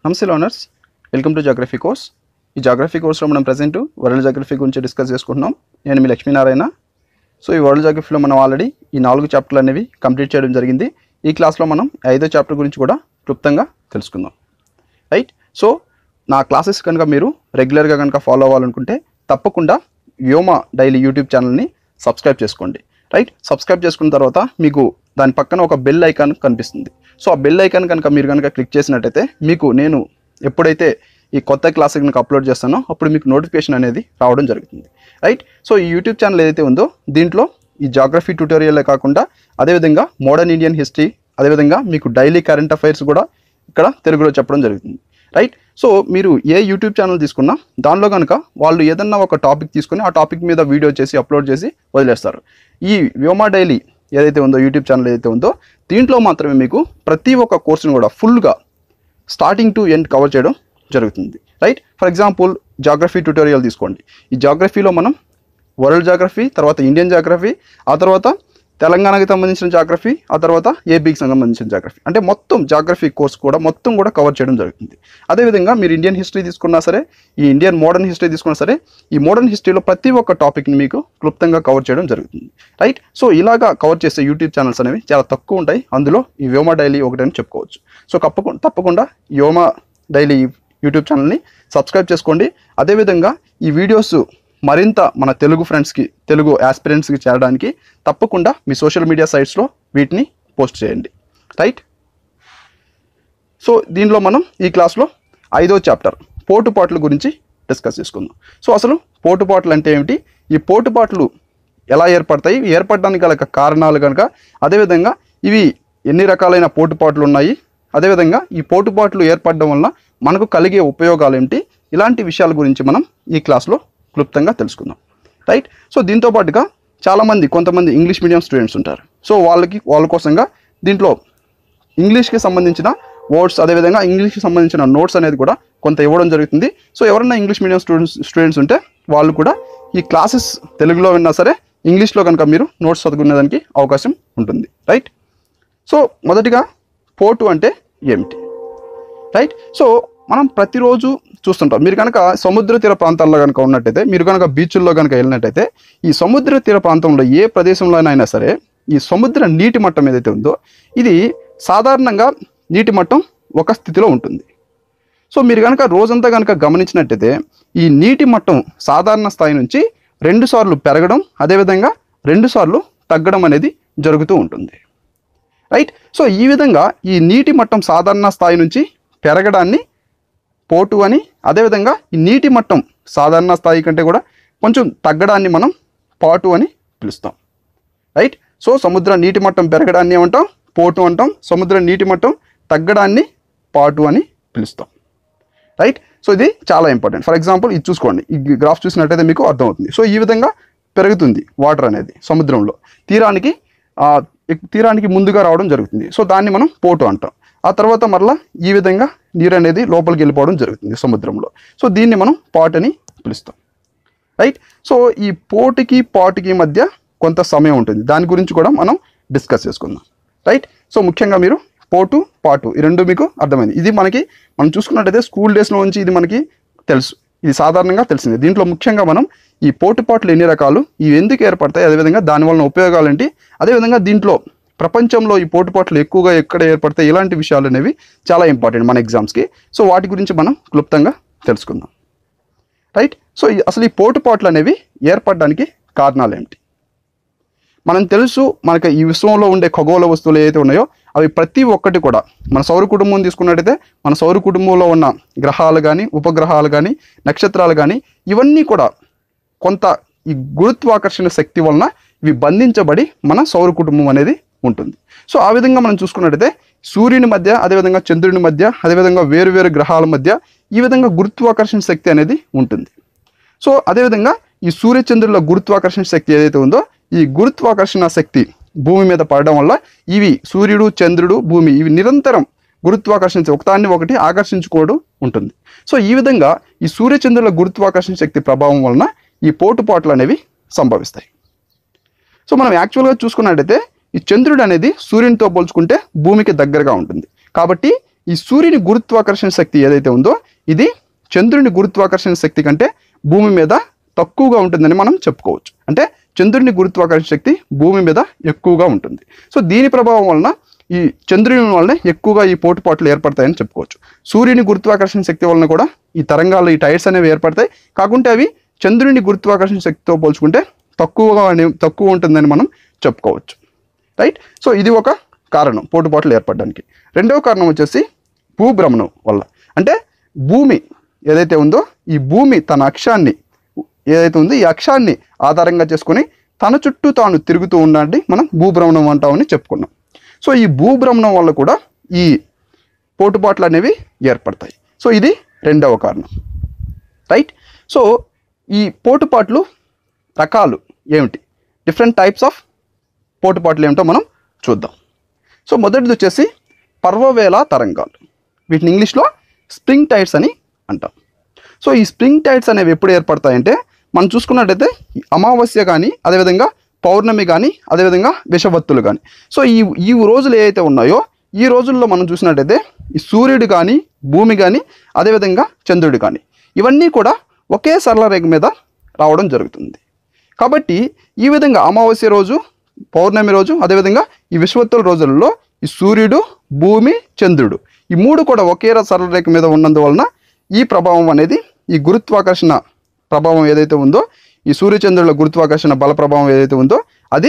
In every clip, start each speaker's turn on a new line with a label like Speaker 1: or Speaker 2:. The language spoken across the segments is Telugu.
Speaker 1: నమస్తే learners, welcome to geography course. ఈ జాగ్రఫీ కోర్స్లో మనం ప్రజెంట్ వరల్డ్ జాగ్రఫీ గురించి డిస్కస్ చేసుకుంటున్నాం. నేను మీ లక్ష్మీనారాయణ. సో ఈ వరల్డ్ జాగ్రఫీలో మనం ఆల్రెడీ ఈ 4 చాప్టర్లు అనేవి కంప్లీట్ చేయడం జరిగింది. ఈ క్లాస్లో మనం 5వ చాప్టర్ గురించి కూడా క్లుప్తంగా తెలుసుకుందాం. రైట్. సో నా క్లాసెస్ కనుక మీరు రెగ్యులర్గా కనుక ఫాలో అవ్వాలనుకుంటే తప్పకుండా వ్యోమ డైలీ యూట్యూబ్ ఛానల్ని సబ్స్క్రైబ్ చేసుకోండి. రైట్. సబ్స్క్రైబ్ చేసుకున్న తర్వాత మీకు దాని పక్కన ఒక బెల్ ఐకాన్ కనిపిస్తుంది. సో ఆ బెల్ ఐకాన్ కనుక మీరు కనుక క్లిక్ చేసినట్టయితే మీకు నేను ఎప్పుడైతే ఈ కొత్త క్లాస్ కనుక అప్లోడ్ చేస్తానో అప్పుడు మీకు నోటిఫికేషన్ అనేది రావడం జరుగుతుంది. రైట్. సో ఈ యూట్యూబ్ ఛానల్ ఏదైతే ఉందో దీంట్లో ఈ జాగ్రఫీ ట్యూటోరియల్లే కాకుండా అదేవిధంగా మోడర్న్ ఇండియన్ హిస్టరీ, అదేవిధంగా మీకు డైలీ కరెంట్ అఫైర్స్ కూడా ఇక్కడ తెలుగులో చెప్పడం జరుగుతుంది. రైట్. సో మీరు ఏ యూట్యూబ్ ఛానల్ తీసుకున్నా దానిలో కనుక వాళ్ళు ఏదన్నా ఒక టాపిక్ తీసుకుని ఆ టాపిక్ మీద వీడియో చేసి అప్లోడ్ చేసి వదిలేస్తారు. ఈ వ్యోమ డైలీ ఏదైతే ఉందో యూట్యూబ్ ఛానల్ ఏదైతే ఉందో దీంట్లో మాత్రమే మీకు ప్రతి ఒక్క కోర్సును కూడా ఫుల్గా స్టార్టింగ్ టు ఎండ్ కవర్ చేయడం జరుగుతుంది. Right. For example geography tutorial తీసుకోండి. ఈ జాగ్రఫీలో మనం వరల్డ్ జాగ్రఫీ, తర్వాత ఇండియన్ జాగ్రఫీ, ఆ తర్వాత తెలంగాణకి సంబంధించిన జాగ్రఫీ, ఆ తర్వాత ఏపీకి సంబంధించిన జాగ్రఫీ, అంటే మొత్తం జాగ్రఫీ కోర్స్ కూడా మొత్తం కూడా కవర్ చేయడం జరుగుతుంది. అదేవిధంగా మీరు ఇండియన్ హిస్టరీ తీసుకున్నా సరే, ఈ ఇండియన్ మోడర్న్ హిస్టరీ తీసుకున్నా సరే, ఈ మోడర్న్ హిస్టరీలో ప్రతి ఒక్క టాపిక్ని మీకు క్లుప్తంగా కవర్ చేయడం జరుగుతుంది. రైట్. సో ఇలాగా కవర్ చేసే యూట్యూబ్ ఛానల్స్ అనేవి చాలా తక్కువ ఉంటాయి. అందులో ఈ వ్యోమ డైలీ ఒకటని చెప్పుకోవచ్చు. సో తప్పకుండా వ్యోమ డైలీ యూట్యూబ్ ఛానల్ని సబ్స్క్రైబ్ చేసుకోండి. అదేవిధంగా ఈ వీడియోస్ మరింత మన తెలుగు ఫ్రెండ్స్కి, తెలుగు ఆస్పిరెంట్స్కి చేరడానికి తప్పకుండా మీ సోషల్ మీడియా సైట్స్లో వీటిని పోస్ట్ చేయండి. రైట్. సో దీనిలో మనం ఈ క్లాస్లో 5వ చాప్టర్ పోటుపాట్లు గురించి డిస్కస్ చేసుకుందాం. సో అసలు పోటుపాట్లు అంటే ఏమిటి, ఈ పోటుపాట్లు ఎలా ఏర్పడతాయి, ఏర్పడడానికి గల కారణాలు కనుక, అదేవిధంగా ఇవి ఎన్ని రకాలైన పోటుపాట్లు ఉన్నాయి, అదేవిధంగా ఈ పోటుపాట్లు ఏర్పడడం వల్ల మనకు కలిగే ఉపయోగాలు ఏమిటి, ఇలాంటి విషయాల గురించి మనం ఈ క్లాస్లో క్లుప్తంగా తెలుసుకుందాం. రైట్. సో దీంతో పాటుగా కొంతమంది ఇంగ్లీష్ మీడియం స్టూడెంట్స్ ఉంటారు. సో వాళ్ళ కోసంగా దీంట్లో ఇంగ్లీష్కి సంబంధించిన వర్డ్స్, అదేవిధంగా ఇంగ్లీష్కి సంబంధించిన నోట్స్ అనేది కూడా కొంత ఇవ్వడం జరుగుతుంది. సో ఎవరైనా ఇంగ్లీష్ మీడియం స్టూడెంట్స్ ఉంటే వాళ్ళు కూడా ఈ క్లాసెస్ తెలుగులో విన్నా సరే ఇంగ్లీష్లో కనుక మీరు నోట్స్ చదువుకునేదానికి అవకాశం ఉంటుంది. రైట్. సో మొదటిగా పోటు అంటే ఏమిటి. రైట్. సో మనం ప్రతిరోజు చూస్తుంటాం. మీరు కనుక సముద్ర తీర ప్రాంతాల్లో కనుక ఉన్నట్టయితే, మీరు కనుక బీచ్ల్లో కనుక వెళ్ళినట్టయితే, ఈ సముద్ర తీర ప్రాంతంలో ఏ ప్రదేశంలో అయినా సరే ఈ సముద్ర నీటి మట్టం ఏదైతే ఉందో ఇది సాధారణంగా నీటి మట్టం ఒక స్థితిలో ఉంటుంది. సో మీరు కనుక రోజంతా కనుక గమనించినట్టయితే ఈ నీటి మట్టం సాధారణ స్థాయి నుంచి 2 సార్లు పెరగడం, అదేవిధంగా 2 సార్లు తగ్గడం అనేది జరుగుతూ ఉంటుంది. రైట్. సో ఈ విధంగా ఈ నీటి మట్టం సాధారణ స్థాయి నుంచి పెరగడాన్ని పోటు అని, అదేవిధంగా ఈ నీటి మట్టం సాధారణ స్థాయి కంటే కూడా కొంచెం తగ్గడాన్ని మనం పాటు అని పిలుస్తాం. రైట్. సో సముద్ర నీటి మట్టం పెరగడాన్ని ఏమంటాం, పోటు అంటాం. సముద్ర నీటి మట్టం తగ్గడాన్ని పాటు అని పిలుస్తాం. రైట్. సో ఇది చాలా ఇంపార్టెంట్. ఫర్ ఎగ్జాంపుల్ ఇది చూసుకోండి, ఈ గ్రాఫ్ చూసినట్టయితే మీకు అర్థమవుతుంది. సో ఈ విధంగా పెరుగుతుంది వాటర్ అనేది సముద్రంలో, తీరానికి ముందుగా రావడం జరుగుతుంది. సో దాన్ని మనం పోటు అంటాం. ఆ తర్వాత మరలా ఈ విధంగా నీరు అనేది లోపలికి వెళ్ళిపోవడం జరుగుతుంది సముద్రంలో. సో దీన్ని మనం పాట్ అని పిలుస్తాం. రైట్. సో ఈ పోటుకి పాటుకి మధ్య కొంత సమయం ఉంటుంది. దాని గురించి కూడా మనం డిస్కస్ చేసుకుందాం. రైట్. సో ముఖ్యంగా మీరు పోటు పాటు ఈ రెండు మీకు అర్థమైంది. ఇది మనం చూసుకున్నట్టయితే స్కూల్ డేస్లో నుంచి ఇది మనకి తెలుసు, ఇది సాధారణంగా తెలిసింది. దీంట్లో ముఖ్యంగా మనం ఈ పోటుపాట్లు ఎన్ని రకాలు, ఇవి ఎందుకు ఏర్పడతాయి, అదేవిధంగా దానివల్ల ఉపయోగాలు ఏంటి, అదేవిధంగా దీంట్లో ప్రపంచంలో ఈ పోటుపాట్లు ఎక్కువగా ఎక్కడ ఏర్పడతాయి, ఇలాంటి విషయాలు అనేవి చాలా ఇంపార్టెంట్ మన ఎగ్జామ్స్కి. సో వాటి గురించి మనం క్లుప్తంగా తెలుసుకుందాం. రైట్. సో అసలు ఈ పోటుపాట్లు అనేవి ఏర్పడడానికి కారణాలు ఏమిటి. మనం తెలుసు, మనకి ఈ విశ్వంలో ఉండే ఖగోళ వస్తువులు ఏవైతే ఉన్నాయో అవి ప్రతి ఒక్కటి కూడా మన సౌర కుటుంబం తీసుకున్నట్టయితే మన సౌర కుటుంబంలో ఉన్న గ్రహాలు కానీ, ఉపగ్రహాలు కానీ, నక్షత్రాలు కానీ ఇవన్నీ కూడా కొంత ఈ గురుత్వాకర్షణ శక్తి వలన ఇవి బంధించబడి మన సౌర కుటుంబం అనేది ఉంటుంది. సో ఆ విధంగా మనం చూసుకున్నట్టయితే సూర్యుని మధ్య, అదేవిధంగా చంద్రుని మధ్య, అదేవిధంగా వేరు గ్రహాల మధ్య ఈ విధంగా గురుత్వాకర్షణ శక్తి అనేది ఉంటుంది. సో అదేవిధంగా ఈ సూర్యచంద్రుల గురుత్వాకర్షణ శక్తి ఏదైతే ఉందో ఈ గురుత్వాకర్షణ శక్తి భూమి మీద పడడం వల్ల ఇవి సూర్యుడు, చంద్రుడు, భూమి ఇవి నిరంతరం గురుత్వాకర్షణ ఒకదాన్ని ఒకటి ఆకర్షించుకోవడం ఉంటుంది. సో ఈ విధంగా ఈ సూర్యచంద్రుల గురుత్వాకర్షణ శక్తి ప్రభావం వలన ఈ పోటుపాట్లు అనేవి సంభవిస్తాయి. సో మనం యాక్చువల్గా చూసుకున్నట్టయితే ఈ చంద్రుడు అనేది సూర్యునితో పోల్చుకుంటే భూమికి దగ్గరగా ఉంటుంది. కాబట్టి ఈ సూర్యుని గురుత్వాకర్షణ శక్తి ఏదైతే ఉందో ఇది చంద్రుని గురుత్వాకర్షణ శక్తి కంటే భూమి మీద తక్కువగా ఉంటుందని మనం చెప్పుకోవచ్చు. అంటే చంద్రుని గురుత్వాకర్షణ శక్తి భూమి మీద ఎక్కువగా ఉంటుంది. సో దీని ప్రభావం వలన ఈ చంద్రుని వలన ఎక్కువగా ఈ పోటుపాట్లు ఏర్పడతాయని చెప్పుకోవచ్చు. సూర్యుని గురుత్వాకర్షణ శక్తి వలన కూడా ఈ తరంగాలు, ఈ టైర్స్ అనేవి ఏర్పడతాయి. కాకుంటే అవి చంద్రుని గురుత్వాకర్షణ శక్తితో పోల్చుకుంటే తక్కువ ఉంటుందని మనం చెప్పుకోవచ్చు. రైట్. సో ఇది ఒక కారణం పోటుపాట్లు ఏర్పడడానికి. రెండవ కారణం వచ్చేసి భూభ్రమణం వల్ల. అంటే భూమి ఏదైతే ఉందో ఈ భూమి తన అక్షాన్ని ఏదైతే ఉందో ఈ అక్షాన్ని ఆధారంగా చేసుకొని తన చుట్టూ తాను తిరుగుతూ ఉండండి మనం భూభ్రమణం అంటామని చెప్పుకున్నాం. సో ఈ భూభ్రమణం వల్ల కూడా ఈ పోటుపాట్లు అనేవి ఏర్పడతాయి. సో ఇది రెండవ కారణం. రైట్. సో ఈ పోటుపాట్లు రకాలు ఏమిటి, డిఫరెంట్ టైప్స్ ఆఫ్ పోటుపాట్లు ఏమిటో మనం చూద్దాం. సో మొదటిది వచ్చేసి పర్వవేళ తరంగాలు. వీటిని ఇంగ్లీష్లో స్ప్రింగ్ టైడ్స్ అని అంటాం. సో ఈ స్ప్రింగ్ టైడ్స్ అనేవి ఎప్పుడు ఏర్పడతాయంటే మనం చూసుకున్నట్టయితే అమావాస్య కానీ, అదేవిధంగా పౌర్ణమి కానీ, అదేవిధంగా విషవత్తులు కానీ. సో ఈ రోజులు ఏవైతే ఉన్నాయో ఈ రోజుల్లో మనం చూసినట్టయితే ఈ సూర్యుడు కానీ, భూమి కానీ, అదేవిధంగా చంద్రుడు కానీ ఇవన్నీ కూడా ఒకే సరళ రేఖ మీద రావడం జరుగుతుంది. కాబట్టి ఈ విధంగా అమావాస్య రోజు, పౌర్ణమి రోజు, అదేవిధంగా ఈ విషవత్తుల రోజులలో ఈ సూర్యుడు, భూమి, చంద్రుడు ఈ మూడు కూడా ఒకే సరళ రేఖ మీద ఉన్నందువలన ఈ ప్రభావం అనేది, ఈ గురుత్వాకర్షణ ప్రభావం ఏదైతే ఉందో, ఈ సూర్యచంద్రుల గురుత్వాకర్షణ బల ప్రభావం ఏదైతే ఉందో అది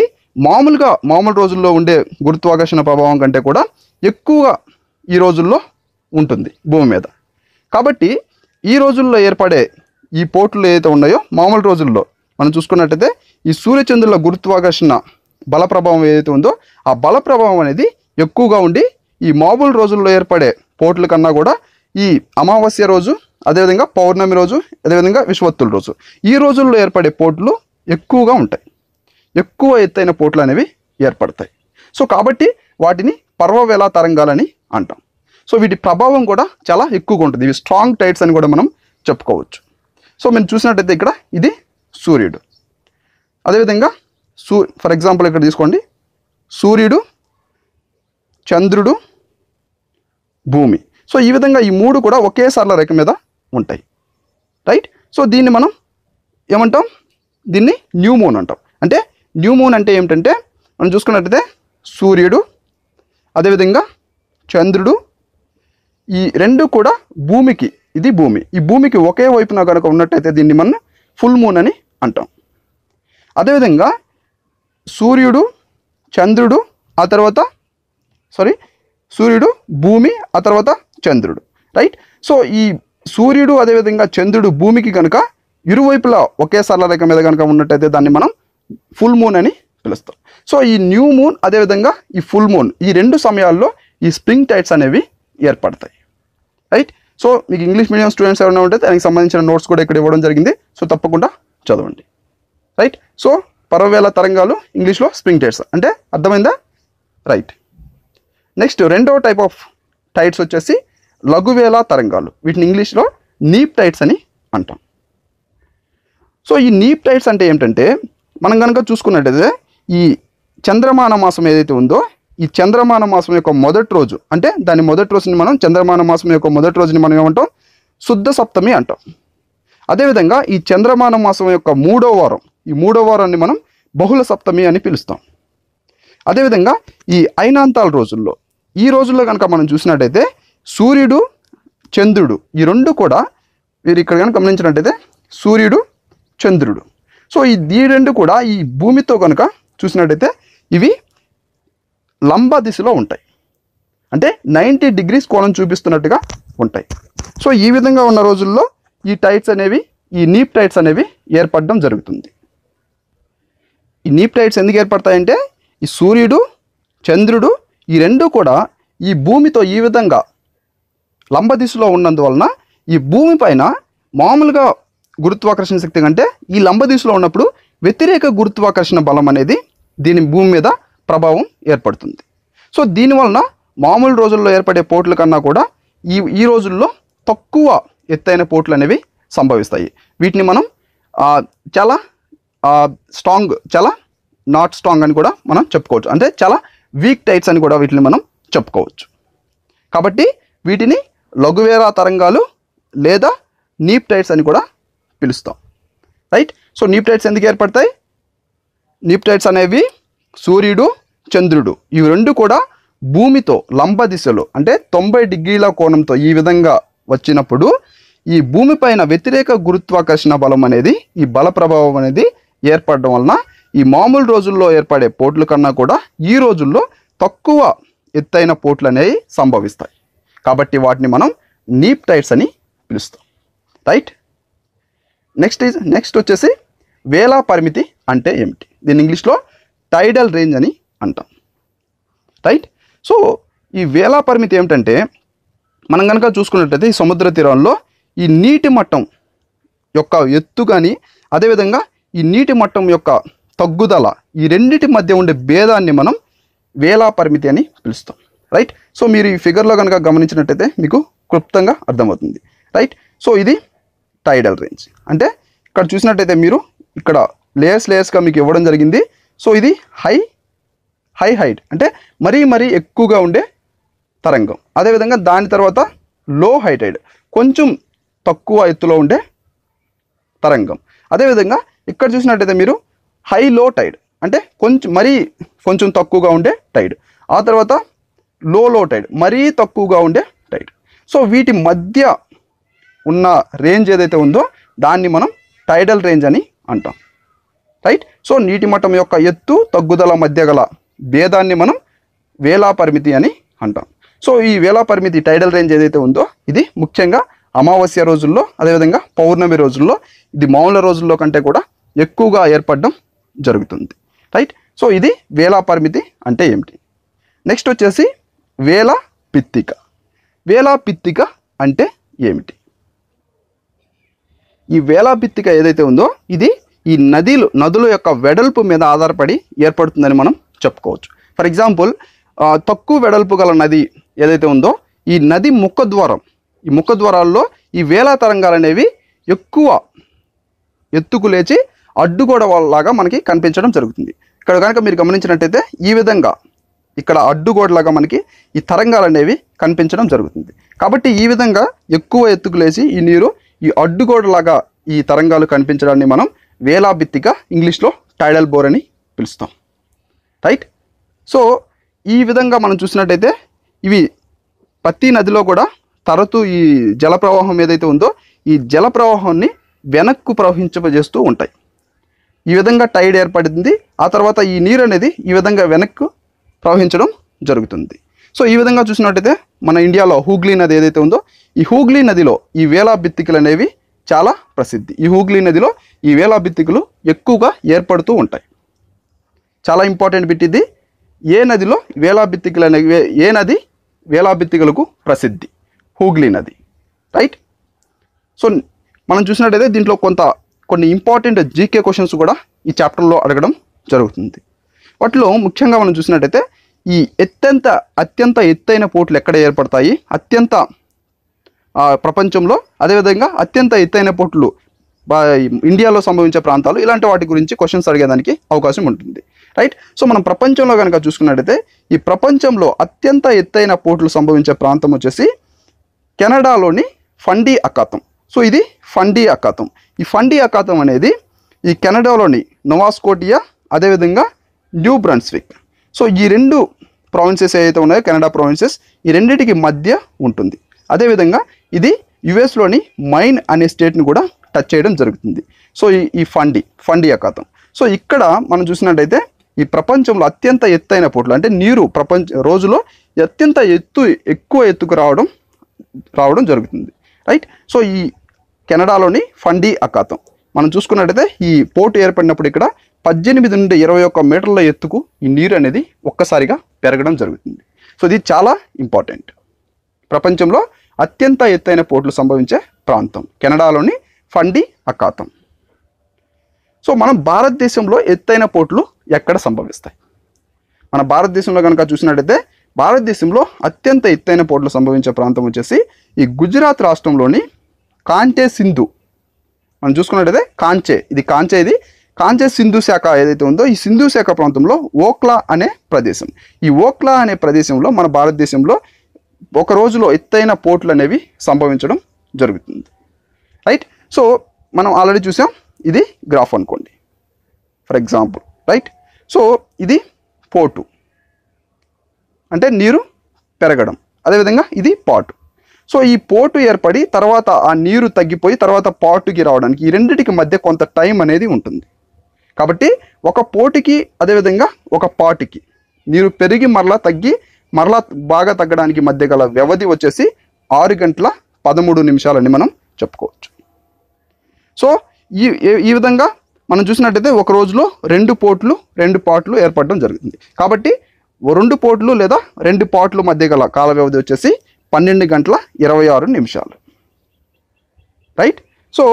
Speaker 1: మామూలు రోజుల్లో ఉండే గురుత్వాకర్షణ ప్రభావం కంటే కూడా ఎక్కువగా ఈ రోజుల్లో ఉంటుంది భూమి మీద. కాబట్టి ఈ రోజుల్లో ఏర్పడే ఈ పోట్లు ఏదైతే ఉన్నాయో మామూలు రోజుల్లో మనం చూసుకున్నట్టయితే ఈ సూర్యచంద్రుల గురుత్వాకర్షణ బల ప్రభావం ఏదైతే ఉందో ఆ బల ప్రభావం అనేది ఎక్కువగా ఉండి ఈ మామూలు రోజుల్లో ఏర్పడే పోట్ల కన్నా కూడా ఈ అమావాస్య రోజు, అదేవిధంగా పౌర్ణమి రోజు, అదేవిధంగా విషవత్తుల రోజు ఈ రోజుల్లో ఏర్పడే పోట్లు ఎక్కువగా ఉంటాయి. ఎక్కువ ఎత్తైన పోట్లు అనేవి ఏర్పడతాయి. సో కాబట్టి వాటిని పర్వవేళ తరంగాలని అంటాం. సో వీటి ప్రభావం కూడా చాలా ఎక్కువగా ఉంటుంది. ఇవి స్ట్రాంగ్ టైడ్స్ అని కూడా మనం చెప్పుకోవచ్చు. సో మనం చూసినట్టయితే ఇక్కడ ఇది సూర్యుడు, అదేవిధంగా ఫర్ ఎగ్జాంపుల్ ఇక్కడ తీసుకోండి, సూర్యుడు, చంద్రుడు, భూమి. సో ఈ విధంగా ఈ మూడు కూడా ఒకే సరళ రేఖ మీద ఉంటాయి. రైట్. సో దీన్ని మనం ఏమంటాం, దీన్ని న్యూ మూన్ అంటాం. అంటే న్యూ మూన్ అంటే ఏమిటంటే మనం చూసుకున్నట్టయితే సూర్యుడు, అదేవిధంగా చంద్రుడు ఈ రెండు కూడా భూమికి, ఇది భూమి, ఈ భూమికి ఒకే వైపున కనుక ఉన్నట్టయితే దీన్ని మనం ఫుల్ మూన్ అని అంటాం. అదేవిధంగా సూర్యుడు, చంద్రుడు, ఆ తర్వాత సూర్యుడు, భూమి, ఆ తర్వాత చంద్రుడు. రైట్. సో ఈ సూర్యుడు, అదేవిధంగా చంద్రుడు భూమికి కనుక ఇరువైపులా ఒకే సరళ రేఖ మీద కనుక ఉన్నట్టయితే దాన్ని మనం ఫుల్ మూన్ అని పిలుస్తాం. సో ఈ న్యూ మూన్, అదేవిధంగా ఈ ఫుల్ మూన్ ఈ రెండు సమయాల్లో ఈ స్ప్రింగ్ టైడ్స్ అనేవి ఏర్పడతాయి. రైట్. సో మీకు ఇంగ్లీష్ మీడియం స్టూడెంట్స్ ఎవరైనా ఉంటే దానికి సంబంధించిన నోట్స్ కూడా ఇక్కడ ఇవ్వడం జరిగింది. సో తప్పకుండా చదవండి. రైట్. సో పర్వవేళ తరంగాలు ఇంగ్లీష్లో స్ప్రింగ్ టైడ్స్ అంటే అర్థమైందా? రైట్. నెక్స్ట్ రెండవ టైప్ ఆఫ్ టైడ్స్ వచ్చేసి లఘువేళ తరంగాలు. వీటిని ఇంగ్లీష్లో నీప్ టైడ్స్ అని అంటాం. సో ఈ నీప్ టైడ్స్ అంటే ఏమిటంటే మనం కనుక చూసుకున్నట్టయితే ఈ చంద్రమాన మాసం ఏదైతే ఉందో ఈ చంద్రమాన మాసం యొక్క మొదటి రోజు, అంటే దాని మొదటి రోజుని మనం చంద్రమాన మాసం యొక్క మొదటి రోజుని మనం ఏమంటాం, శుద్ధ సప్తమి అంటాం. అదేవిధంగా ఈ చంద్రమాన మాసం యొక్క మూడో వారం, ఈ మూడో వారాన్ని మనం బహుళ సప్తమి అని పిలుస్తాం. అదేవిధంగా ఈ ఐనాంతాల రోజుల్లో, ఈ రోజుల్లో కనుక మనం చూసినట్టయితే సూర్యుడు, చంద్రుడు ఈ రెండు కూడా మీరు ఇక్కడ కనుక గమనించినట్టయితే సూర్యుడు, చంద్రుడు. సో ఈ రెండు కూడా ఈ భూమితో కనుక చూసినట్టయితే ఇవి లంబ దిశలో ఉంటాయి. అంటే 90 degrees కోణం చూపిస్తున్నట్టుగా ఉంటాయి. సో ఈ విధంగా ఉన్న రోజుల్లో ఈ టైడ్స్ అనేవి, ఈ నీప్ టైడ్స్ అనేవి ఏర్పడడం జరుగుతుంది. ఈ నీప్ టైడ్స్ ఎందుకు ఏర్పడతాయంటే ఈ సూర్యుడు, చంద్రుడు ఈ రెండు కూడా ఈ భూమితో ఈ విధంగా లంబ దిశలో ఉన్నందువలన ఈ భూమి పైన మామూలుగా గురుత్వాకర్షణ శక్తి కంటే ఈ లంబ దిశలో ఉన్నప్పుడు వ్యతిరేక గురుత్వాకర్షణ బలం అనేది దీని భూమి మీద ప్రభావం ఏర్పడుతుంది. సో దీనివలన మామూలు రోజుల్లో ఏర్పడే పోట్ల కన్నా కూడా ఈ రోజుల్లో తక్కువ ఎత్తైన పోట్లు అనేవి సంభవిస్తాయి. వీటిని మనం చాలా స్ట్రాంగ్, చాలా నాట్ స్ట్రాంగ్ అని కూడా మనం చెప్పుకోవచ్చు. అంటే చాలా వీక్ టైడ్స్ అని కూడా వీటిని మనం చెప్పుకోవచ్చు. కాబట్టి వీటిని లఘువేలా తరంగాలు లేదా నీప్ టైడ్స్ అని కూడా పిలుస్తాం. రైట్. సో నీప్ టైడ్స్ ఎందుకు ఏర్పడతాయి? నీప్ టైడ్స్ అనేవి సూర్యుడు, చంద్రుడు ఇవి రెండు కూడా భూమితో లంబ దిశలో అంటే 90 డిగ్రీల కోణంతో ఈ విధంగా వచ్చినప్పుడు ఈ భూమిపైన వ్యతిరేక గురుత్వాకర్షణ బలం అనేది, ఈ బల ప్రభావం అనేది ఏర్పడడం వలన ఈ మామూలు రోజుల్లో ఏర్పడే పోట్ల కన్నా కూడా ఈ రోజుల్లో తక్కువ ఎత్తైన పోట్లు అనేవి సంభవిస్తాయి. కాబట్టి వాటిని మనం నీప్ టైడ్స్ అని పిలుస్తాం. రైట్. నెక్స్ట్ వచ్చేసి వేలా పరిమితి అంటే ఏమిటి? దీని ఇంగ్లీష్లో టైడల్ రేంజ్ అని అంటాం. రైట్. సో ఈ వేలా పరిమితి ఏమిటంటే మనం కనుక చూసుకున్నట్లయితే ఈ సముద్ర తీరంలో ఈ నీటి మట్టం యొక్క ఎత్తు కానీ అదేవిధంగా ఈ నీటి మట్టం యొక్క తగ్గుదల ఈ రెండింటి మధ్య ఉండే భేదాన్ని మనం వేలా పరిమితి అని పిలుస్తాం. రైట్. సో మీరు ఈ ఫిగర్లో కనుక గమనించినట్టయితే మీకు క్లుప్తంగా అర్థమవుతుంది. రైట్. సో ఇది టైడల్ రేంజ్ అంటే ఇక్కడ చూసినట్టయితే మీరు ఇక్కడ లేయర్స్గా మీకు ఇవ్వడం జరిగింది. సో ఇది హైట్ అంటే మరీ ఎక్కువగా ఉండే తరంగం. అదేవిధంగా దాని తర్వాత లో హై టైడ్ కొంచెం తక్కువ ఎత్తులో ఉండే తరంగం. అదేవిధంగా ఇక్కడ చూసినట్టయితే మీరు లో టైడ్ అంటే కొంచెం తక్కువగా ఉండే టైడ్. ఆ తర్వాత లో టైడ్ మరీ తక్కువగా ఉండే టైడ్. సో వీటి మధ్య ఉన్న రేంజ్ ఏదైతే ఉందో దాన్ని మనం టైడల్ రేంజ్ అని అంటాం. రైట్. సో నీటి మట్టం యొక్క ఎత్తు తగ్గుదల మధ్య గల భేదాన్ని మనం వేలా పరిమితి అని అంటాం. సో ఈ వేలా పరిమితి టైడల్ రేంజ్ ఏదైతే ఉందో ఇది ముఖ్యంగా అమావాస్య రోజుల్లో అదేవిధంగా పౌర్ణమి రోజుల్లో ఇది మామూలు రోజుల్లో కంటే కూడా ఎక్కువగా ఏర్పడడం జరుగుతుంది. రైట్. సో ఇది వేలా పరిమితి అంటే ఏమిటి? నెక్స్ట్ వచ్చేసి వేలా పిత్తిక. వేలా పిత్తిక అంటే ఏమిటి? ఈ వేలా పిత్తిక ఏదైతే ఉందో ఇది ఈ నదుల యొక్క వెడల్పు మీద ఆధారపడి ఏర్పడుతుందని మనం చెప్పుకోవచ్చు. ఫర్ ఎగ్జాంపుల్ తక్కువ వెడల్పు గల నది ఏదైతే ఉందో ఈ నది ఈ ముఖద్వారాల్లో ఈ వేలా తరంగాలు అనేవి ఎక్కువ ఎత్తుకు లేచి అడ్డుగోడ లాగా మనకి కనిపించడం జరుగుతుంది. ఇక్కడ కనుక మీరు గమనించినట్టయితే ఈ విధంగా ఇక్కడ అడ్డుగోడలాగా మనకి ఈ తరంగాలు అనేవి కనిపించడం జరుగుతుంది. కాబట్టి ఈ విధంగా ఎక్కువ ఎత్తుకు లేచి ఈ నీరు ఈ అడ్డుగోడలాగా ఈ తరంగాలు కనిపించడాన్ని మనం వేలా భిత్తిక ఇంగ్లీష్లో టైడల్ బోర్ అని పిలుస్తాం. రైట్. సో ఈ విధంగా మనం చూసినట్టయితే ఇవి ప్రతి నదిలో కూడా తరచూ ఈ జల ప్రవాహం ఏదైతే ఉందో ఈ జల ప్రవాహాన్ని వెనక్కు ప్రవహించజేస్తూ ఉంటాయి. ఈ విధంగా టైడ్ ఏర్పడింది. ఆ తర్వాత ఈ నీరు అనేది ఈ విధంగా వెనక్కు ప్రవహించడం జరుగుతుంది. సో ఈ విధంగా చూసినట్టయితే మన ఇండియాలో హూగ్లీ నది ఏదైతే ఉందో ఈ హూగ్లీ నదిలో ఈ వేలా భిత్తికలు అనేవి చాలా ప్రసిద్ధి. ఈ హూగ్లీ నదిలో ఈ వేలా భిత్తికలు ఎక్కువగా ఏర్పడుతూ ఉంటాయి. చాలా ఇంపార్టెంట్ బిట్ ఇది. ఏ నదిలో వేలా భిత్తికలు అనేవి ఏ నది వేలా భిత్తికలకు ప్రసిద్ధి? హూగ్లీ నది. రైట్. సో మనం చూసినట్టయితే దీంట్లో కొన్ని ఇంపార్టెంట్ జీకే క్వశ్చన్స్ కూడా ఈ చాప్టర్లో అడగడం జరుగుతుంది. వాటిలో ముఖ్యంగా మనం చూసినట్టయితే ఈ అత్యంత ఎత్తైన పోట్లు ఎక్కడ ఏర్పడతాయి, ప్రపంచంలో అదేవిధంగా అత్యంత ఎత్తైన పోట్లు ఇండియాలో సంభవించే ప్రాంతాలు ఇలాంటి వాటి గురించి క్వశ్చన్స్ అడిగేదానికి అవకాశం ఉంటుంది. రైట్. సో మనం ప్రపంచంలో కనుక చూసుకున్నట్టయితే ఈ ప్రపంచంలో అత్యంత ఎత్తైన పోట్లు సంభవించే ప్రాంతం వచ్చేసి కెనడాలోని ఫండీ అఖాతం. సో ఇది ఫండీ అఖాతం. ఈ ఫండీ అఖాతం అనేది ఈ కెనడాలోని నోవాస్కోటియా అదేవిధంగా న్యూ బ్రన్స్విక్. సో ఈ రెండు ప్రావిన్సెస్ ఏవైతే ఉన్నాయో కెనడా ప్రావిన్సెస్ ఈ రెండింటికి మధ్య ఉంటుంది. అదేవిధంగా ఇది యుఎస్లోని మైన్ అనే స్టేట్ని కూడా టచ్ చేయడం జరుగుతుంది. సో ఈ ఫండీ అఖాతం. సో ఇక్కడ మనం చూసినట్టయితే ఈ ప్రపంచంలో అత్యంత ఎత్తైన పోట్లు అంటే నీరు రోజులో అత్యంత ఎక్కువ ఎత్తుకు రావడం జరుగుతుంది. రైట్. సో ఈ కెనడాలోని ఫండీ అఖాతం మనం చూసుకున్నట్టయితే ఈ పోటు ఏర్పడినప్పుడు ఇక్కడ 18 నుండి 21 మీటర్ల ఎత్తుకు ఈ నీరు అనేది ఒక్కసారిగా పెరగడం జరుగుతుంది. సో ఇది చాలా ఇంపార్టెంట్. ప్రపంచంలో అత్యంత ఎత్తైన పోట్లు సంభవించే ప్రాంతం కెనడాలోని ఫండీ అఖాతం. సో మనం భారతదేశంలో ఎత్తైన పోట్లు ఎక్కడ సంభవిస్తాయి? మన భారతదేశంలో కనుక చూసినట్టయితే భారతదేశంలో అత్యంత ఎత్తైన పోట్లు సంభవించే ప్రాంతం వచ్చేసి ఈ గుజరాత్ రాష్ట్రంలోని కాంచే సింధు. మనం చూసుకున్నట్టయితే కాంచే సింధు శాఖ ఏదైతే ఉందో ఈ సింధు శాఖ ప్రాంతంలో ఓఖ్లా అనే ప్రదేశం. ఈ ఓఖ్లా అనే ప్రదేశంలో మన భారతదేశంలో ఒక రోజులో ఎత్తైన పోట్లు అనేవి సంభవించడం జరుగుతుంది. రైట్. సో మనం ఆల్రెడీ చూసాం, ఇది గ్రాఫ్ అనుకోండి ఫర్ ఎగ్జాంపుల్. రైట్. సో ఇది పోటు అంటే నీరు పెరగడం, అదేవిధంగా ఇది పాటు. సో ఈ పోటు ఏర్పడి తర్వాత ఆ నీరు తగ్గిపోయి తర్వాత పాటుకి రావడానికి ఈ రెండింటికి మధ్య కొంత టైం అనేది ఉంటుంది. కాబట్టి ఒక పోటుకి అదేవిధంగా ఒక పాటుకి నీరు పెరిగి మరలా తగ్గి మరలా బాగా తగ్గడానికి మధ్య గల వ్యవధి వచ్చేసి 6 గంటల 13 నిమిషాలని మనం చెప్పుకోవచ్చు. సో ఈ విధంగా మనం చూసినట్టయితే ఒక రోజులో 2 పోట్లు 2 పాట్లు ఏర్పడడం జరుగుతుంది. కాబట్టి 2 పోట్లు లేదా 2 పాట్ల మధ్య గల కాల వ్యవధి వచ్చేసి 12 గంటల 26 నిమిషాలు. రైట్. సో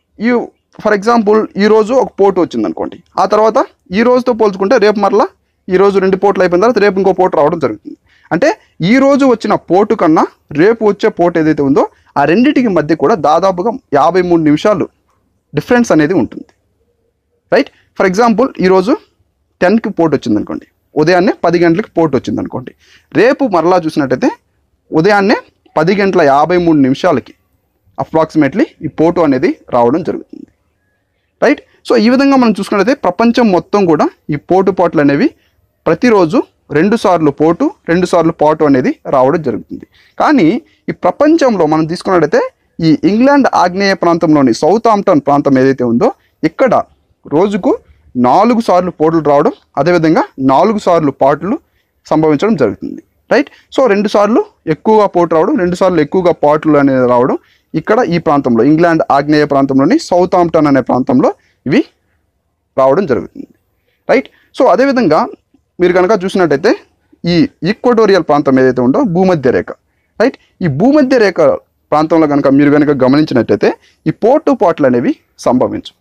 Speaker 1: ఫర్ ఎగ్జాంపుల్ ఈరోజు ఒక పోటు వచ్చింది అనుకోండి, ఆ తర్వాత ఈ రోజుతో పోల్చుకుంటే రేపు మరలా ఈరోజు 2 పోట్లు అయిపోయిన తర్వాత రేపు ఇంకో పోటు రావడం జరుగుతుంది. అంటే ఈ రోజు వచ్చిన పోటు కన్నా రేపు వచ్చే పోటు ఏదైతే ఉందో ఆ రెండింటికి మధ్య కూడా దాదాపుగా 53 నిమిషాలు డిఫరెన్స్ అనేది ఉంటుంది. రైట్. ఫర్ ఎగ్జాంపుల్ ఈరోజు 10కి పోటు వచ్చింది అనుకోండి, ఉదయాన్నే 10 గంటలకి పోటు వచ్చింది అనుకోండి, రేపు మరలా చూసినట్టయితే ఉదయాన్నే 10 గంటల 53 నిమిషాలకి అప్రాక్సిమేట్లీ ఈ పోటు అనేది రావడం జరుగుతుంది. రైట్. సో ఈ విధంగా మనం చూసుకున్నట్లయితే ప్రపంచం మొత్తం కూడా ఈ పోట్లు అనేవి ప్రతిరోజు 2 సార్లు పోటు 2 సార్లు పాటు అనేది రావడం జరుగుతుంది. కానీ ఈ ప్రపంచంలో మనం తీసుకున్నట్లయితే ఈ ఇంగ్లాండ్ ఆగ్నేయ ప్రాంతంలోని సౌత్ ఆంప్టన్ ప్రాంతం ఏదైతే ఉందో ఇక్కడ రోజుకు 4 సార్లు పోట్లు రావడం, అదేవిధంగా 4 సార్లు పాటులు సంభవించడం జరుగుతుంది. రైట్. సో 2 సార్లు ఎక్కువగా పోటు రావడం, 2 సార్లు ఎక్కువగా పాటులు అనేది రావడం ఇక్కడ ఈ ప్రాంతంలో ఇంగ్లాండ్ ఆగ్నేయ ప్రాంతంలోని సౌత్ ఆంప్టన్ అనే ప్రాంతంలో ఇవి రావడం జరుగుతుంది. రైట్. సో అదేవిధంగా మీరు కనుక చూసినట్టయితే ఈ ఈక్వటోరియల్ ప్రాంతం ఏదైతే ఉందో భూమధ్య రేఖ. రైట్. ఈ భూమధ్య రేఖ ప్రాంతంలో మీరు కనుక గమనించినట్టయితే ఈ పాట్లు అనేవి సంభవించవు.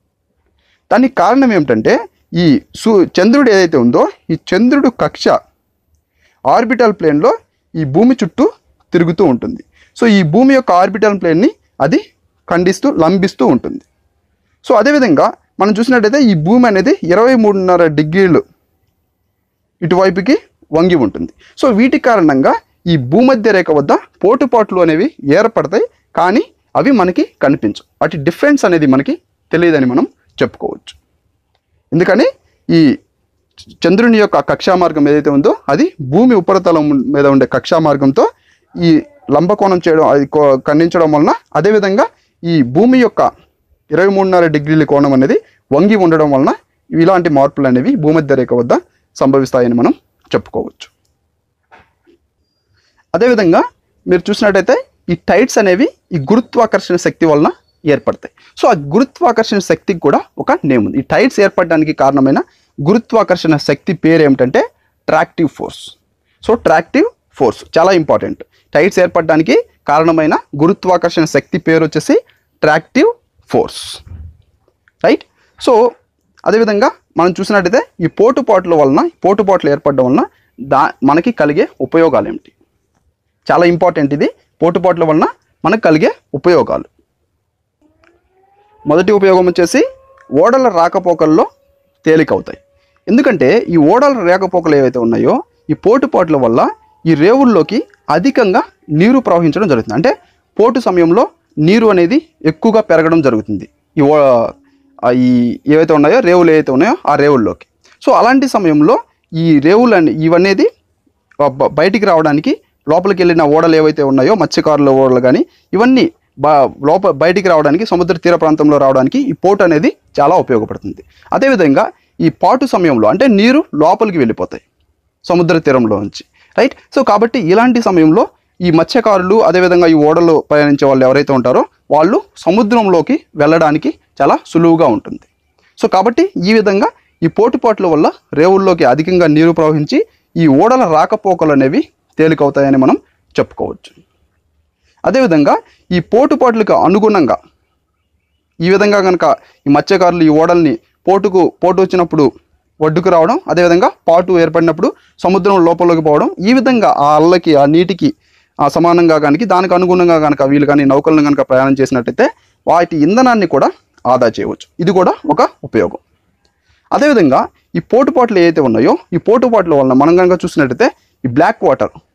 Speaker 1: దానికి కారణం ఏమిటంటే ఈ చంద్రుడు ఏదైతే ఉందో ఈ చంద్రుడు కక్ష ఆర్బిటల్ ప్లేన్లో ఈ భూమి చుట్టూ తిరుగుతూ ఉంటుంది. సో ఈ భూమి యొక్క ఆర్బిటల్ ప్లేన్ని అది ఖండిస్తూ లంబిస్తూ ఉంటుంది. సో అదేవిధంగా మనం చూసినట్టయితే ఈ భూమి అనేది 23.5 డిగ్రీలు ఇటువైపుకి వంగి ఉంటుంది. సో వీటి కారణంగా ఈ భూమధ్య రేఖ వద్ద పోటుపాట్లు అనేవి ఏర్పడతాయి, కానీ అవి మనకి కనిపించవు. వాటి డిఫరెన్స్ అనేది మనకి తెలియదని మనం చెప్పుకోవచ్చు. ఎందుకని ఈ చంద్రుని యొక్క కక్షా మార్గం ఏదైతే ఉందో అది భూమి ఉపరితలం మీద ఉండే కక్షా మార్గంతో ఈ లంబకోణం చేయడం అది ఖండించడం వలన, అదేవిధంగా ఈ భూమి యొక్క 23.5 డిగ్రీల కోణం అనేది వంగి ఉండడం వలన ఇలాంటి మార్పులు అనేవి భూమధ్య రేఖ వద్ద సంభవిస్తాయని మనం చెప్పుకోవచ్చు. అదేవిధంగా మీరు చూసినట్టయితే ఈ టైడ్స్ అనేవి ఈ గురుత్వాకర్షణ శక్తి వలన ఏర్పడతాయి. సో ఆ గురుత్వాకర్షణ శక్తికి కూడా ఒక నేమ్ ఉంది. ఈ టైడ్స్ ఏర్పడడానికి కారణమైన గురుత్వాకర్షణ శక్తి పేరు ఏమిటంటే tractive force. So tractive force చాలా ఇంపార్టెంట్. టైడ్స్ ఏర్పడడానికి కారణమైన గురుత్వాకర్షణ శక్తి పేరు వచ్చేసి ట్రాక్టివ్ ఫోర్స్. రైట్. సో అదేవిధంగా మనం చూసినట్టయితే ఈ పోటుపాట్లు ఏర్పడడం వలన మనకి కలిగే ఉపయోగాలు ఏమిటి? చాలా ఇంపార్టెంట్ ఇది. పోటుపాట్ల వలన మనకు కలిగే ఉపయోగాలు. మొదటి ఉపయోగం వచ్చేసి ఓడల రాకపోకల్లో తేలికవుతాయి. ఎందుకంటే ఈ ఓడల రాకపోకలు ఏవైతే ఉన్నాయో ఈ పోటుపాట్ల వల్ల ఈ రేవుల్లోకి అధికంగా నీరు ప్రవహించడం జరుగుతుంది. అంటే పోటు సమయంలో నీరు అనేది ఎక్కువగా పెరగడం జరుగుతుంది ఈ ఏవైతే ఉన్నాయో రేవులు ఏవైతే ఉన్నాయో ఆ రేవుల్లోకి. సో అలాంటి సమయంలో ఈ రేవులు ఇవనేది బయటికి రావడానికి లోపలికి వెళ్ళిన ఓడలు ఏవైతే ఉన్నాయో మత్స్యకారుల ఓడలు కానీ ఇవన్నీ బయటికి రావడానికి సముద్ర తీర ప్రాంతంలో రావడానికి ఈ పోటు అనేది చాలా ఉపయోగపడుతుంది. అదేవిధంగా ఈ పాటు సమయంలో అంటే నీరు లోపలికి వెళ్ళిపోతాయి సముద్ర తీరంలో నుంచి. రైట్. సో కాబట్టి ఇలాంటి సమయంలో ఈ మత్స్యకారులు అదేవిధంగా ఈ ఓడలు ప్రయాణించే వాళ్ళు ఎవరైతే ఉంటారో వాళ్ళు సముద్రంలోకి వెళ్ళడానికి చాలా సులువుగా ఉంటుంది. సో కాబట్టి ఈ విధంగా ఈ పోటుపాట్ల వల్ల రేవుల్లోకి అధికంగా నీరు ప్రవహించి ఈ ఓడల రాకపోకలు అనేవి తేలికవుతాయని మనం చెప్పుకోవచ్చు. అదేవిధంగా ఈ పోటుపాట్లకు అనుగుణంగా ఈ విధంగా కనుక ఈ మత్స్యకారులు ఈ ఓడల్ని పోటు వచ్చినప్పుడు ఒడ్డుకు రావడం, అదేవిధంగా పాటు ఏర్పడినప్పుడు సముద్రం లోపలికి పోవడం, ఈ విధంగా ఆ అల్లకి ఆ నీటికి సమానంగా కనుక దానికి అనుగుణంగా కనుక వీళ్ళు కానీ నౌకలను కనుక ప్రయాణం చేసినట్టయితే వాటి ఇంధనాన్ని కూడా ఆదా చేయవచ్చు. ఇది కూడా ఒక ఉపయోగం. అదేవిధంగా ఈ పోటుపాట్లు ఏవైతే ఉన్నాయో ఈ పోటుపాట్ల వలన మనం కనుక చూసినట్టయితే ఈ బ్లాక్ వాటర్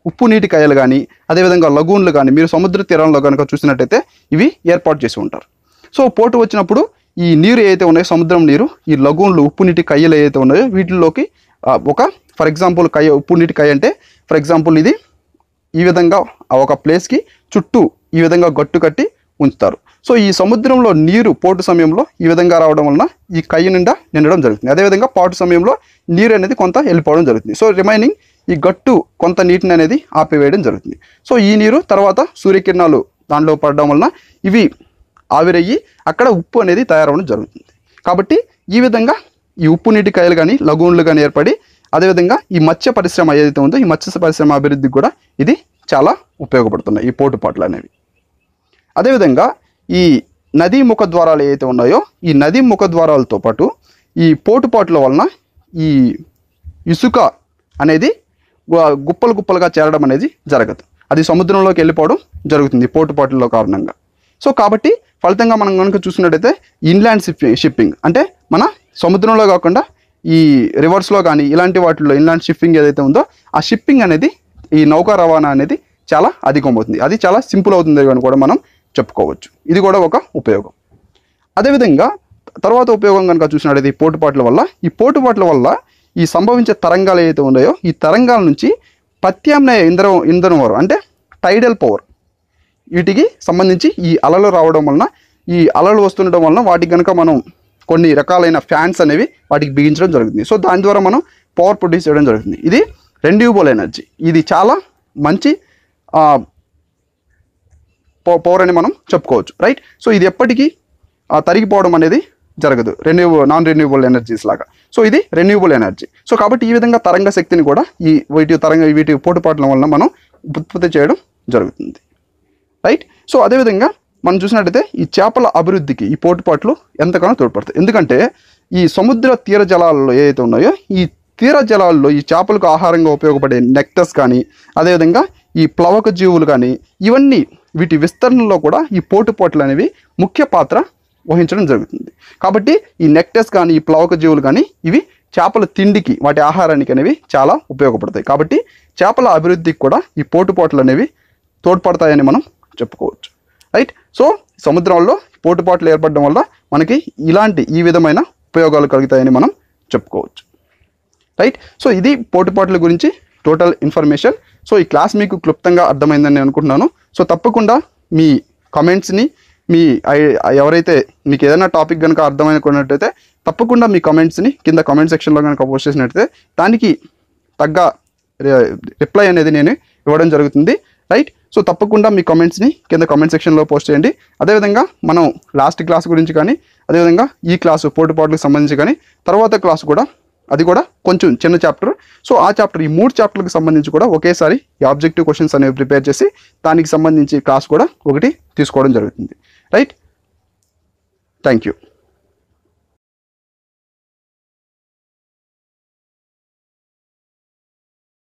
Speaker 1: ఉప్పు నీటి కాయలు కానీ అదేవిధంగా లగూన్లు కానీ మీరు సముద్ర తీరంలో కనుక చూసినట్టయితే ఇవి ఏర్పాటు చేసి ఉంటారు. సో పోటు వచ్చినప్పుడు ఈ నీరు ఏదైతే ఉన్నాయో సముద్రం నీరు ఈ లగూన్లు ఉప్పు నీటి కయ్యలు ఏదైతే ఉన్నాయో వీటిల్లోకి ఒక ఫర్ ఎగ్జాంపుల్ కయ్య ఉప్పు నీటి కయ్య అంటే ఫర్ ఎగ్జాంపుల్ ఇది ఈ విధంగా ఒక ప్లేస్కి చుట్టూ ఈ విధంగా గట్టు కట్టి ఉంచుతారు. సో ఈ సముద్రంలో నీరు పోటు సమయంలో ఈ విధంగా రావడం వలన ఈ కయ్య నిండా నిండడం జరుగుతుంది. అదేవిధంగా పాటు సమయంలో నీరు అనేది కొంత వెళ్ళిపోవడం జరుగుతుంది. సో రిమైనింగ్ ఈ గట్టు కొంత నీటిని అనేది ఆపివేయడం జరుగుతుంది. సో ఈ నీరు తర్వాత సూర్యకిరణాలు దానిలో పడడం వలన ఇవి ఆవిరయ్యి అక్కడ ఉప్పు అనేది తయారవడం జరుగుతుంది. కాబట్టి ఈ విధంగా ఈ ఉప్పు నీటి కాయలు కానీ లగూన్లు కానీ ఏర్పడి అదేవిధంగా ఈ మత్స్య పరిశ్రమ ఏదైతే ఉందో ఈ మత్స్య పరిశ్రమ అభివృద్ధికి కూడా ఇది చాలా ఉపయోగపడుతున్నాయి ఈ పోటుపాట్లు అనేవి. అదేవిధంగా ఈ నదీ ముఖద్వారాలు ఏవైతే ఉన్నాయో ఈ నదీ ముఖద్వారాలతో పాటు ఈ పోటుపాట్ల వలన ఈ ఇసుక అనేది గుప్పలు గుప్పలుగా చేరడం అనేది జరగదు. అది సముద్రంలోకి వెళ్ళిపోవడం జరుగుతుంది పోటుపాట్ల కారణంగా. సో కాబట్టి ఫలితంగా మనం కనుక చూసినట్టయితే ఇన్లాండ్ షిప్పింగ్ అంటే మన సముద్రంలో కాకుండా ఈ రివర్స్లో కానీ ఇలాంటి వాటిల్లో ఇన్లాండ్ షిప్పింగ్ ఏదైతే ఉందో ఆ షిప్పింగ్ అనేది ఈ నౌకా రవాణా అనేది చాలా అధికమవుతుంది. అది చాలా సింపుల్ అవుతుంది అని కూడా మనం చెప్పుకోవచ్చు. ఇది కూడా ఒక ఉపయోగం. అదేవిధంగా తర్వాత ఉపయోగం కనుక చూసినట్టయితే ఈ పోటుపాట్ల వల్ల ఈ సంభవించే తరంగాలు ఏవైతే ఉన్నాయో ఈ తరంగాల నుంచి ప్రత్యామ్నాయ ఇంధనం వరం అంటే టైడల్ పవర్ వీటికి సంబంధించి ఈ అలలు రావడం వలన ఈ అలలు వస్తుండడం వలన వాటికి కనుక మనం కొన్ని రకాలైన ఫ్యాన్స్ అనేవి వాటికి బిగించడం జరుగుతుంది. సో దాని ద్వారా మనం పవర్ ప్రొడ్యూస్ చేయడం జరుగుతుంది. ఇది రెన్యూవబుల్ ఎనర్జీ. ఇది చాలా మంచి పవర్ అని మనం చెప్పుకోవచ్చు, రైట్. సో ఇది ఎప్పటికీ తరిగిపోవడం అనేది జరగదు, నాన్ రెన్యూవబుల్ ఎనర్జీస్ లాగా. సో ఇది రెన్యూవబుల్ ఎనర్జీ. సో కాబట్టి ఈ విధంగా తరంగ శక్తిని కూడా వీటి పోటుపాట్ల వలన మనం ఉత్పత్తి చేయడం జరుగుతుంది, రైట్. సో అదేవిధంగా మనం చూసినట్టయితే ఈ చేపల అభివృద్ధికి ఈ పోటుపాట్లు ఎంతగానో తోడ్పడతాయి. ఎందుకంటే ఈ సముద్ర తీర జలాల్లో ఏవైతే ఉన్నాయో ఈ తీర జలాల్లో ఈ చేపలకు ఆహారంగా ఉపయోగపడే నెక్టస్ కానీ అదేవిధంగా ఈ ప్లవక జీవులు కానీ ఇవన్నీ వీటి విస్తరణలో కూడా ఈ పోటుపాట్లు అనేవి ముఖ్య పాత్ర వహించడం జరుగుతుంది. కాబట్టి ఈ నెక్టస్ కానీ ఈ ప్లవక జీవులు కానీ ఇవి చేపల తిండికి వాటి ఆహారానికి అనేవి చాలా ఉపయోగపడతాయి. కాబట్టి చేపల అభివృద్ధికి కూడా ఈ పోటుపాట్లు అనేవి తోడ్పడతాయని మనం చెప్పుకోవచ్చు, రైట్. సో సముద్రంలో పోటుపాట్లు ఏర్పడడం వల్ల మనకి ఈ విధమైన ఉపయోగాలు కలుగుతాయని మనం చెప్పుకోవచ్చు, రైట్. సో ఇది పోటుపాట్ల గురించి టోటల్ ఇన్ఫర్మేషన్. సో ఈ క్లాస్ మీకు క్లుప్తంగా అర్థమైందని నేను అనుకుంటున్నాను. సో తప్పకుండా మీ కమెంట్స్ని ఎవరైతే మీకు ఏదైనా టాపిక్ కనుక అర్థమైనట్లయితే తప్పకుండా మీ కమెంట్స్ని కింద కమెంట్ సెక్షన్లో కనుక పోస్ట్ చేసినట్లయితే దానికి తగ్గ రిప్లై అనేది నేను ఇవ్వడం జరుగుతుంది, రైట్. సో తప్పకుండా మీ కమెంట్స్ని కింద కమెంట్ సెక్షన్లో పోస్ట్ చేయండి. అదేవిధంగా మనం లాస్ట్ క్లాస్ గురించి కానీ అదేవిధంగా ఈ క్లాసు పోటుపాట్లకు సంబంధించి కానీ తర్వాత క్లాస్ కూడా అది కూడా కొంచెం చిన్న చాప్టర్. సో ఆ చాప్టర్ ఈ 3 చాప్టర్లకు సంబంధించి కూడా ఒకేసారి ఈ ఆబ్జెక్టివ్ క్వశ్చన్స్ అనేవి ప్రిపేర్ చేసి దానికి సంబంధించి క్లాస్ కూడా ఒకటి తీసుకోవడం జరుగుతుంది, రైట్. Thank you.